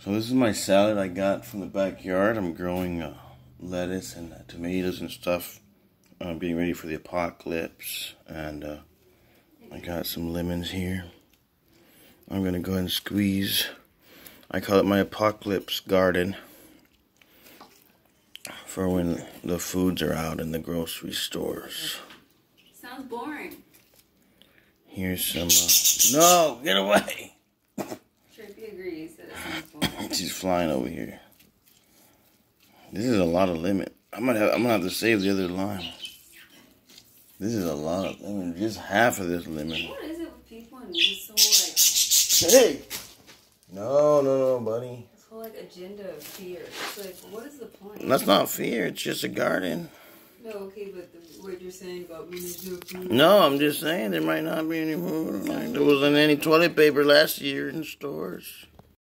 So this is my salad I got from the backyard. I'm growing lettuce and tomatoes and stuff. I'm being ready for the apocalypse. And I got some lemons here. I'm going to go ahead and squeeze. I call it my apocalypse garden. For when the foods are out in the grocery stores. Sounds boring. Here's some... No! Get away! Trippy agrees that it sounds boring. She's flying over here. This is a lot of lemon. I'm gonna have to save the other lime. This is a lot of lemon. Just half of this lemon. What is it with people and just so like... Hey! No, buddy. This whole like agenda of fear. It's like, what is the point? That's not fear. It's just a garden. No, okay, but what you're saying about me is no food. No, I'm just saying there might not be any food. Like, there wasn't any toilet paper last year in stores.